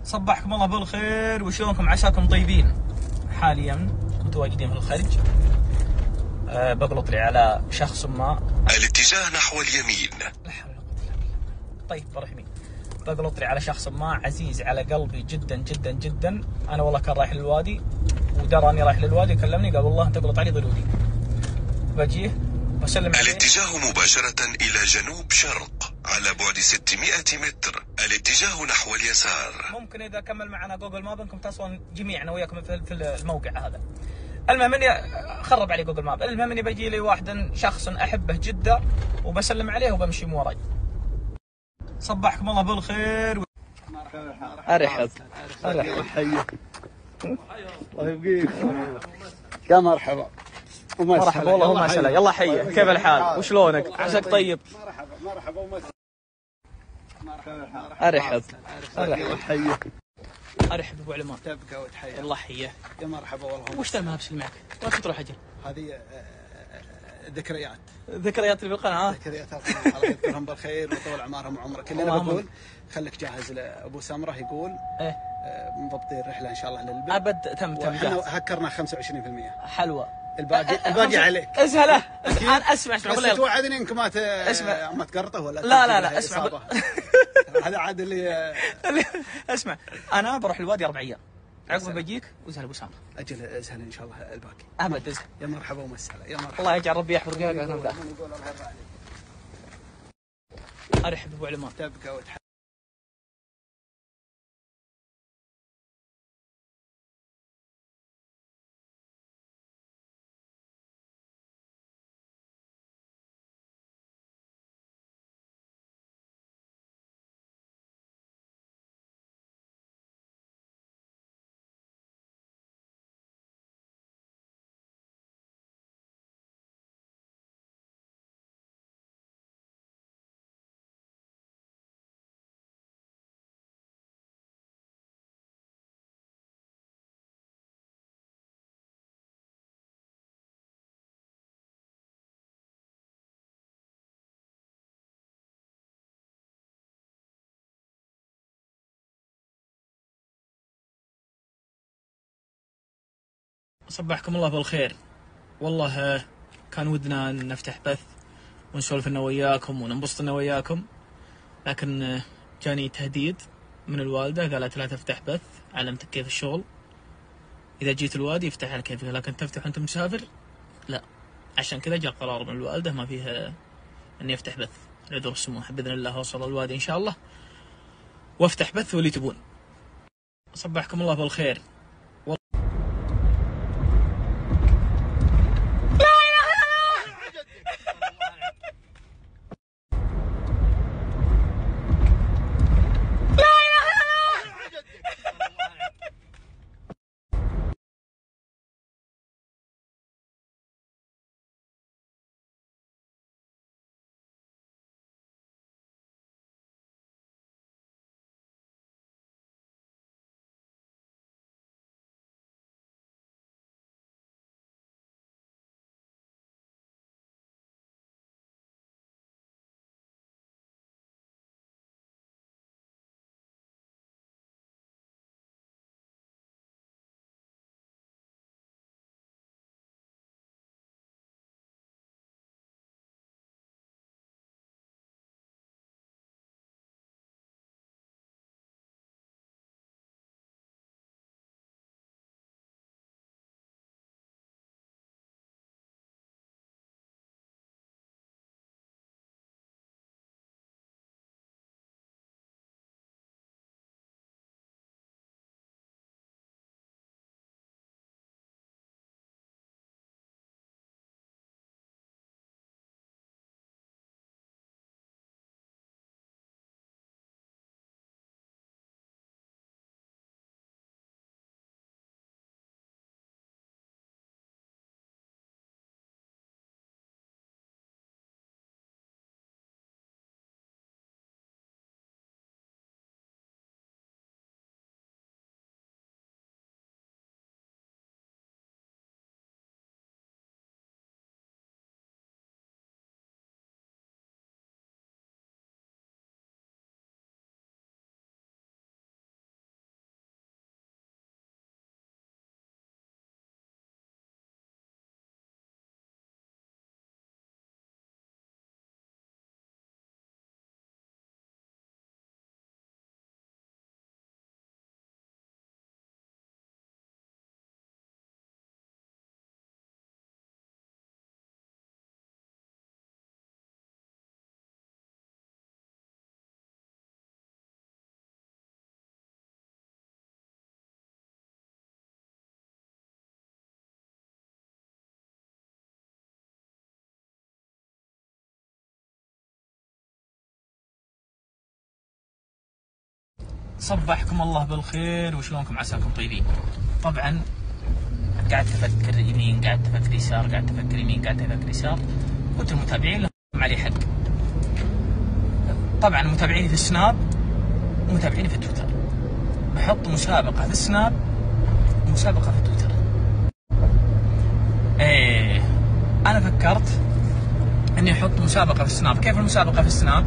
صبحكم الله بالخير، وشلونكم؟ عساكم طيبين. حاليا متواجدين في الخارج. بقلط لي على شخص ما. الاتجاه نحو اليمين. لا حول ولا قوة الا بالله. طيب بروح يمين. بقلط لي على شخص ما عزيز على قلبي جدا جدا جدا. انا والله كان رايح للوادي ودرى اني رايح للوادي، كلمني قال والله انت تقلط علي ضروري. بجيه بسلم عليه. الاتجاه مباشرة إلى جنوب شرق على بعد 600 متر. الاتجاه نحو اليسار. ممكن إذا كمل معنا جوجل ماب انكم تصلون جميعنا وياكم في الموقع هذا. المهم اني خرب علي جوجل ماب. المهم اني بيجي لي واحد شخص احبه جدا وبسلم عليه وبمشي من وراي. صبحكم الله بالخير. ارحب حيك الله يبقيك. يا مرحبا مرحبا والله وما سلا. يلا حيه، كيف الحال وشلونك؟ عساك طيب. مرحبا ومسهلا. ارحب حيك. ارحب ابو علمان. تبقى وتحيا. الله حيه. يا مرحبا والله. وش المهابس اللي معك؟ وين تروح اجل؟ هذه ذكريات اللي بالقناه. ذكريات القناه، الله يذكرهم بالخير ويطول اعمارهم وعمرك. اللي انا بقول خليك جاهز لابو سمره يقول ايه مضبطين الرحله ان شاء الله للبلد. ابد تم احنا هكرنا 25%. حلوة. الباقي عليك. اسهله. انا اسمع بس توعدني انك ما تقرطه ولا لا اسمع. هذا عاد اللي اسمع، انا بروح الوادي 4 ايام عقب بجيك وزهل ابو سامر. اجل اسهل ان شاء الله الباقي. ابد اسهل. يا مرحبا ومسهلا. يا مرحبا. الله يجعل ربي يحفظك. ارحب ابو علمان. تبقى وتحيا. صبحكم الله بالخير. والله كان ودنا نفتح بث ونسولف انا وياكم وننبسط انا وياكم، لكن جاني تهديد من الوالده، قالت لا تفتح بث، علمتك كيف الشغل، اذا جيت الوادي افتح على كيفك، لكن تفتح وانت مسافر لا. عشان كذا جاء قرار من الوالده ما فيه اني افتح بث لذو السموح. باذن الله اوصل الوادي ان شاء الله وافتح بث واللي تبون. صبحكم الله بالخير. صبحكم الله بالخير وشلونكم عساكم طيبين. طبعا قاعد تفكر يمين، قاعد تفكر يسار، قاعد تفكر يمين، قاعد تفكر يسار. قلت المتابعين لهم علي حق. طبعا متابعيني في السناب ومتابعيني في تويتر، بحط مسابقة في السناب ومسابقة في تويتر. انا فكرت اني احط مسابقة في السناب. كيف المسابقة في السناب؟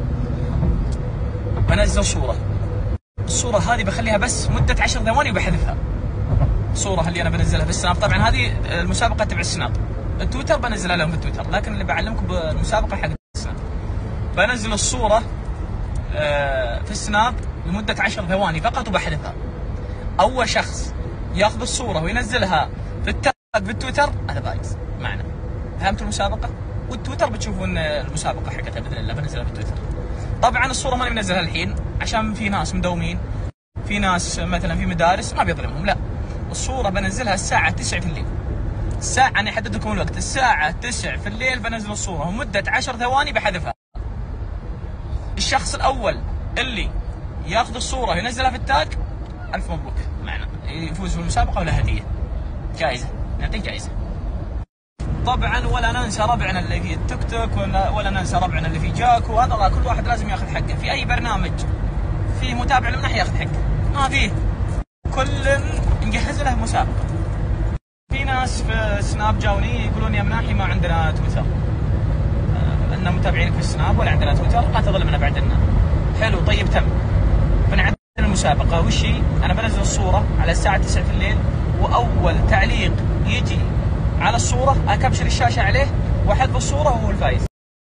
بنزل صورة، الصورة هذه بخليها بس مدة 10 ثواني وبحذفها. الصورة اللي انا بنزلها في السناب، طبعا هذه المسابقة تبع السناب. التويتر بنزلها لهم في التويتر، لكن اللي بعلمكم بالمسابقة حق السناب. بنزل الصورة في السناب لمدة 10 ثواني فقط وبحذفها. اول شخص ياخذ الصورة وينزلها في التاج في التويتر هذا فايز معنا. فهمتوا المسابقة؟ والتويتر بتشوفون المسابقة حقتها باذن الله بنزلها في التويتر. طبعا الصورة ماني منزلها الحين عشان في ناس مدومين، في ناس مثلا في مدارس ما بيظلمهم، لا. الصورة بنزلها الساعة 9 في الليل. الساعة أنا أحدد لكم الوقت، الساعة 9 في الليل بنزل الصورة ومدة 10 ثواني بحذفها. الشخص الأول اللي ياخذ الصورة وينزلها في التاج ألف مبروك معنا، يفوز بالمسابقة ولا هدية، جائزة، نعطيه جائزة. طبعا ولا ننسى ربعنا اللي في التيك توك، ولا ننسى ربعنا اللي في جاك، وهذا كل واحد لازم ياخذ حقه. في أي برنامج في متابع له من ناحية ياخذ حقه، ما فيه، كل نجهز له مسابقة. في ناس في سناب جاوني يقولون يا مناحي ما عندنا تويتر، ان متابعينك في السناب ولا عندنا تويتر، لا تظلمنا بعدنا. حلو، طيب تم. بنعدل المسابقة. وش هي؟ انا بنزل الصورة على الساعة 9 في الليل، واول تعليق يجي على الصورة اكبشر الشاشة عليه واحذف الصورة وهو الفايز.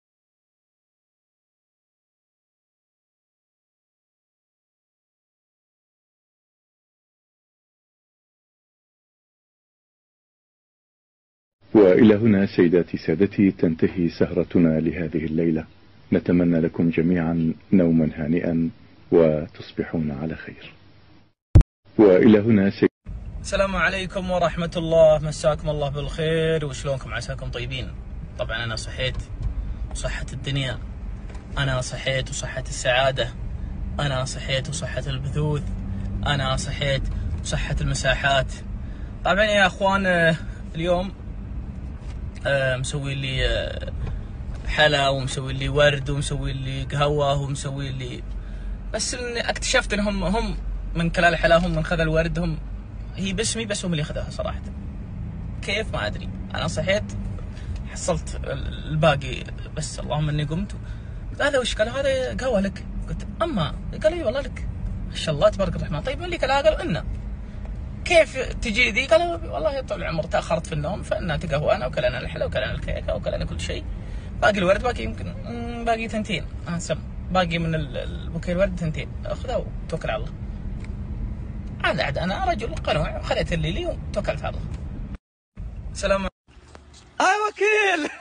وإلى هنا سيداتي سادتي تنتهي سهرتنا لهذه الليلة. نتمنى لكم جميعا نوما هانئا وتصبحون على خير. وإلى هنا السلام عليكم ورحمة الله، مساكم الله بالخير وشلونكم عساكم طيبين. طبعا أنا صحيت وصحة الدنيا، أنا صحيت وصحة السعادة، أنا صحيت وصحة البثوث، أنا صحيت وصحة المساحات. طبعا يا أخوان اليوم مسوي لي حلا ومسوي لي ورد ومسوي لي قهوة ومسوي لي، بس إني اكتشفت إنهم هم من كلال حلاهم من خذ الورد، هم هي باسمي بس هم اللي خذوها صراحة. كيف ما أدري. أنا صحيت حصلت الباقي، بس اللهم إني قمت. هذا وش؟ قال هذا قهوة لك. قلت أما، قال لي والله لك. ما شاء الله تبارك الرحمن. طيب من اللي كلها؟ قال إنه. كيف تجي ذي؟ قال والله يا طول العمر تأخرت في النوم فإنها تقهوأنا وكلنا الحلا وكلنا الكيكة وكلنا كل شيء. باقي الورد باقي يمكن باقي 2 سم، باقي من البوكيه الورد 2. أخذها وتوكل على الله. عاد أنا رجل قنوع، خذيت اللي لي وتوكلت على الله. سلام. وكيل.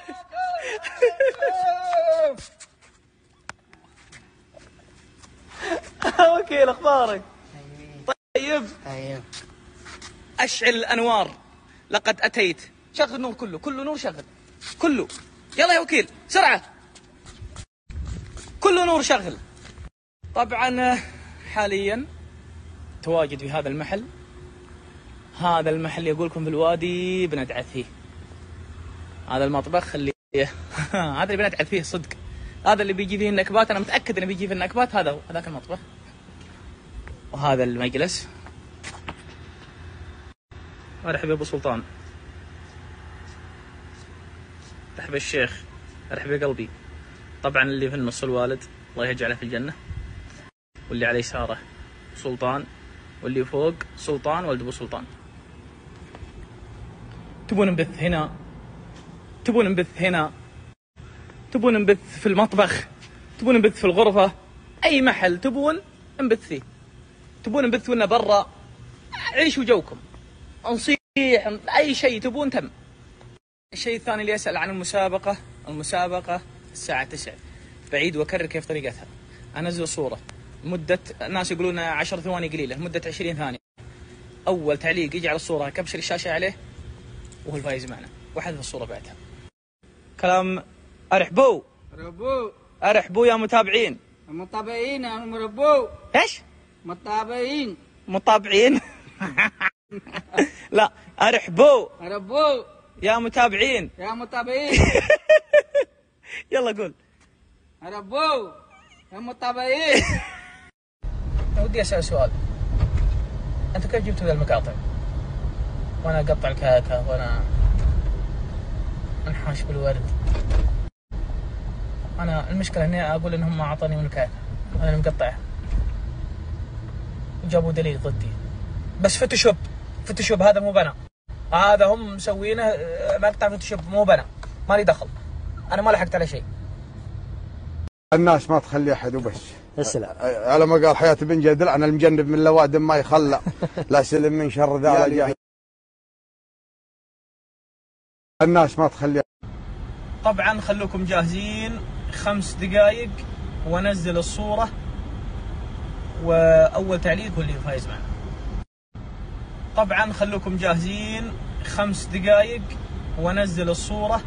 وكيل أخبارك؟ طيب. أشعل الأنوار، لقد أتيت. شغل النور كله نور، شغل كله. يلا يا وكيل سرعة، كله نور شغل. طبعا حاليا تواجد في هذا المحل. هذا المحل يقولكم في الوادي بندعث فيه. هذا المطبخ اللي هذا اللي بندعث فيه صدق. هذا اللي بيجي فيه النكبات، أنا متأكد إنه بيجي فيه النكبات. هذا هو، هذاك المطبخ. وهذا المجلس. أرحب يا أبو سلطان، أرحب الشيخ، أرحب يا قلبي. طبعا اللي في النص الوالد الله يجعله في الجنة، واللي على يساره سلطان، واللي فوق سلطان ولد أبو سلطان. تبون نبث هنا، تبون نبث هنا، تبون نبث في المطبخ، تبون نبث في الغرفة، أي محل تبون نبث فيه، تبون نبث لنا برا، عيشوا جوكم، نصيح أي شيء تبون تم. الشيء الثاني اللي يسأل عن المسابقة الساعة 9. بعيد وأكرر كيف طريقتها. أنزل صورة مدة، الناس يقولون 10 ثواني قليلة، مدة 20 ثانية. أول تعليق يجي على الصورة كبشر الشاشة عليه وهو الفايز معنا، وحذف الصورة بعدها. كلام أرحبوا يا متابعين. المتابعين يا مربو. ايش؟ متابعين. متابعين. لا، ارحبوا ارحبوا يا متابعين. يا متابعين. يلا قول. ارحبوا يا متابعين. ودي اسال سؤال، انت كيف جبتوا ذا المقاطع؟ وانا اقطع الكاكا وانا انحاش بالورد. انا المشكله اني اقول انهم ما اعطوني من الكاكا، انا مقطعها وجابوا دليل ضدي. بس فوتوشوب هذا مو بنا، هذا هم مسوينه مقطع فوتوشوب مو بنا، مالي دخل، انا ما لحقت على شيء. الناس ما تخلي احد وبس. السلام على ما قال حياة بن جدل عن المجنب من لوادم ما يخلى. لا سلم من شر ذا الجاهل. الناس ما تخلي. طبعا خلوكم جاهزين 5 دقائق وانزل الصورة، واول تعليق هو اللي فايز معنا. طبعا خلوكم جاهزين 5 دقائق وانزل الصورة،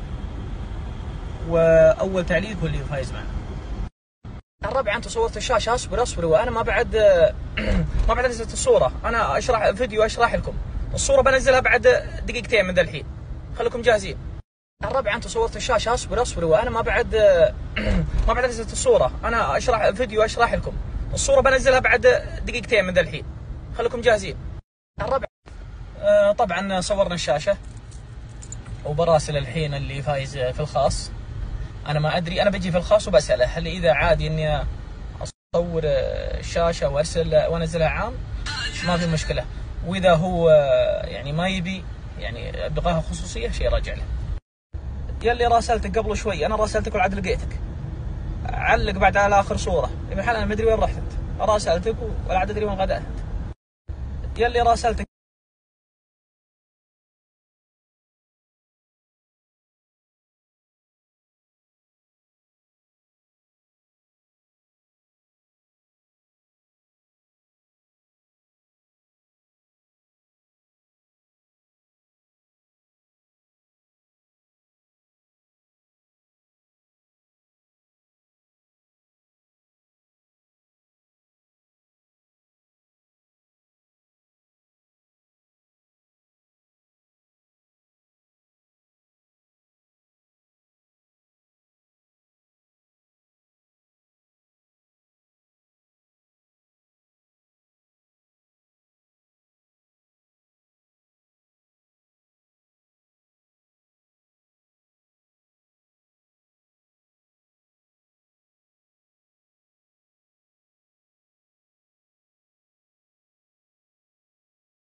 واول تعليق هو اللي فايز معنا. الربع انت صورت الشاشة، اصبر وانا ما بعد نزلت الصورة، انا اشرح فيديو اشرح لكم الصورة، بنزلها بعد دقيقتين من ذا الحين، خلوكم جاهزين. الربع انت صورت الشاشة، اصبر وانا ما بعد نزلت الصورة، انا اشرح فيديو اشرح لكم الصورة، بنزلها بعد دقيقتين من ذا الحين، خلوكم جاهزين. الربع طبعا صورنا الشاشة وبراسل الحين اللي فايز في الخاص. انا ما ادري، انا بجي في الخاص وبسأله هل اذا عادي اني اصور الشاشة وارسل وانزلها عام ما في مشكلة، واذا هو يعني ما يبي يعني ابغاها خصوصية شيء راجع له. يلي راسلتك قبل شوي، انا راسلتك والعاد لقيتك علق بعد على اخر صورة، بحال انا ما ادري وين رحت انت، راسلتك والعاد ادري وين غدأت. يلي راسلتك